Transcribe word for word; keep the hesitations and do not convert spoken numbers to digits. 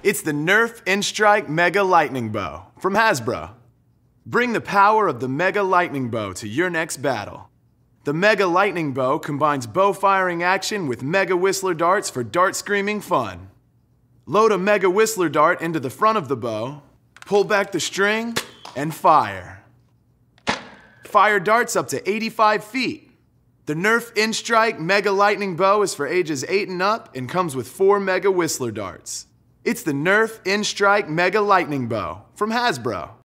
It's the Nerf N-Strike Mega Lightning Bow from Hasbro. Bring the power of the Mega Lightning Bow to your next battle. The Mega Lightning Bow combines bow firing action with Mega Whistler darts for dart screaming fun. Load a Mega Whistler dart into the front of the bow, pull back the string, and fire. Fire darts up to eighty-five feet. The Nerf N-Strike Mega Lightning Bow is for ages eight and up and comes with four Mega Whistler darts. It's the Nerf N-Strike Mega Lightning Bow from Hasbro.